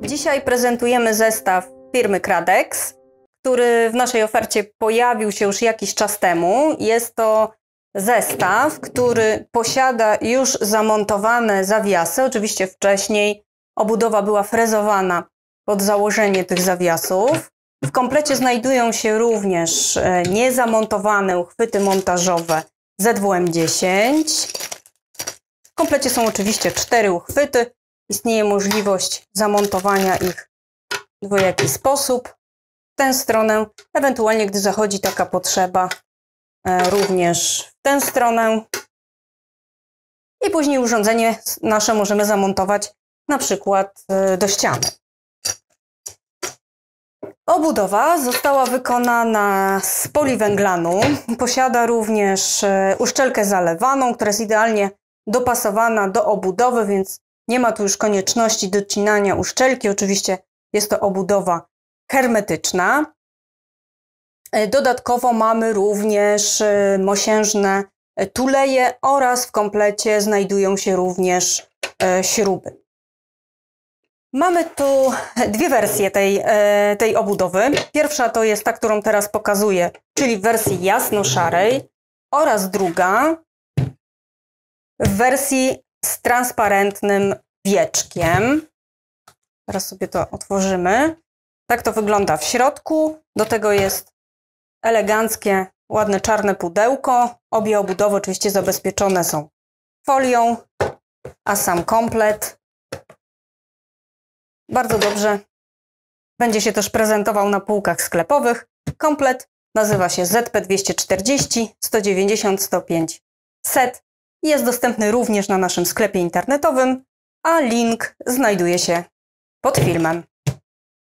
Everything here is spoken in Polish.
Dzisiaj prezentujemy zestaw firmy Kradex, który w naszej ofercie pojawił się już jakiś czas temu. Jest to zestaw, który posiada już zamontowane zawiasy. Oczywiście wcześniej obudowa była frezowana pod założenie tych zawiasów. W komplecie znajdują się również niezamontowane uchwyty montażowe ZWM-10. W komplecie są oczywiście 4 uchwyty. Istnieje możliwość zamontowania ich w dwojaki sposób. W tę stronę, ewentualnie gdy zachodzi taka potrzeba, również w tę stronę. I później urządzenie nasze możemy zamontować na przykład do ściany. Obudowa została wykonana z poliwęglanu. Posiada również uszczelkę zalewaną, która jest idealnie dopasowana do obudowy, więc nie ma tu już konieczności docinania uszczelki. Oczywiście jest to obudowa hermetyczna. Dodatkowo mamy również mosiężne tuleje oraz w komplecie znajdują się również śruby. Mamy tu dwie wersje tej obudowy. Pierwsza to jest ta, którą teraz pokazuję, czyli w wersji jasno-szarej, oraz druga w wersji z transparentnym wieczkiem. Teraz sobie to otworzymy. Tak to wygląda w środku. Do tego jest eleganckie, ładne czarne pudełko. Obie obudowy oczywiście zabezpieczone są folią, a sam komplet bardzo dobrze będzie się też prezentował na półkach sklepowych. Komplet nazywa się ZP240 190 105 set. Jest dostępny również na naszym sklepie internetowym, a link znajduje się pod filmem.